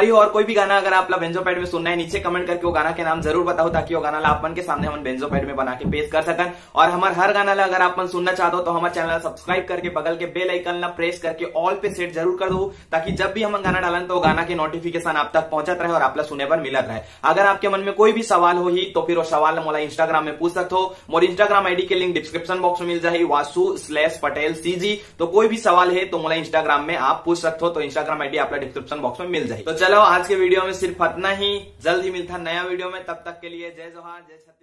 हमारी और कोई भी गाना अगर आप बेंजोपैड में सुनना है, नीचे कमेंट करके वो गाना के नाम जरूर बताओ, ताकि वो गाना अपन के सामने हम बेंजोपैड में बना के पेश कर सकन। और हमारे हर गाना अगर आप सुनना चाहते हो तो हमारे चैनल सब्सक्राइब करके बगल के बेल आइकन प्रेस करके ऑल पे सेट जरूर कर दो, ताकि जब भी हम गाना डालें तो गाना की नोटिफिकेशन आप तक पहुंचत रहे और आप सुने पर मिलत रहे। अगर आपके मन में कोई भी सवाल हो ही तो फिर वो सवाल मोला इंस्टाग्राम में पूछ सकते हो। मोर इंस्टाग्राम आईडी के लिंक डिस्क्रिप्शन बॉक्स में मिल जाए, वासु/पटेल CG। तो कोई भी सवाल है तो मोला इंस्टाग्राम में आप पूछ सकते हो, तो इंस्टाग्राम आईडी आप डिस्क्रिप्शन बॉक्स में मिल जाए। तो चलो आज के वीडियो में सिर्फ इतना ही, जल्द ही मिलता नया वीडियो में, तब तक के लिए जय जोहार जय छत्तीसगढ़।